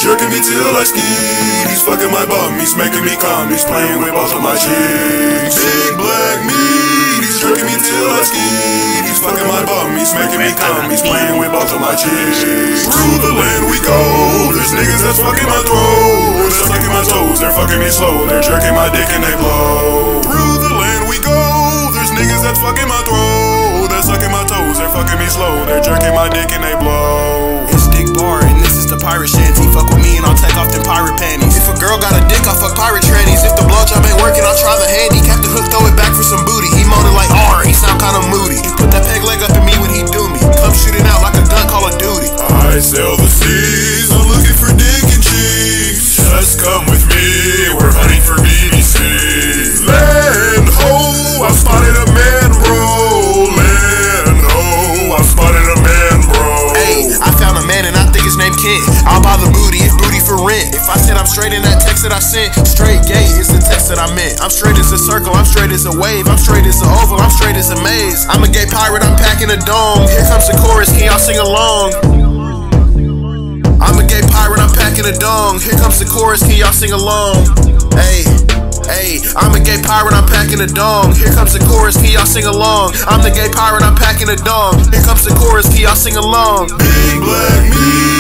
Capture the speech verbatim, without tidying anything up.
jerking me till I skeet. He's fucking my bum, he's making me come, he's playing with both of my cheeks. Big black meat, he's jerking me till I skeet. He's fucking my bum, he's making me come, he's playing with both of my cheeks. Through the land we go, there's niggas that's fucking my throat. They're sucking my toes, they're fucking me slow, they're jerking my dick and they blow. Through the land we go, there's niggas that's fucking my throat. They're sucking my toes, they're fucking me slow, they're jerking my dick and they blow. It's Digbar'S and this is the pirate shanty. Fuck with me and I'll take off them pirate panties. If a girl got a dick, I'll fuck pirate trannies. If the blowjob ain't working, I'll try the handy. Captain Hook, throw it back for some booty. He moaning like R, he sound kinda moody. He put that peg leg up in me when he do me. Come shooting out like a gun, Call of Duty. I sail the seas, I'm looking for dick and cheeks. Just come with me, we're hunting for B B C. Land ho, I spotted a man, bro. Land ho, I spotted a man, bro. Hey, I found a man and I think his name Kent. I'll buy the booty, it's booty for rent. If I said I'm straight in that text that I sent, straight gay is the text that I meant. I'm straight as a circle, I'm straight as a wave, I'm straight as an oval, I'm straight as a maze. I'm a gay pirate, I'm packing a dome. Here comes the chorus, can y'all sing along? I'm a gay pirate, I'm packing a dong. Here comes the chorus, can y'all sing along? Hey, hey, I'm a gay pirate, I'm packing a dong. Here comes the chorus, can y'all sing along? I'm the gay pirate, I'm packing a dong. Here comes the chorus, can y'all sing along? Big black meat.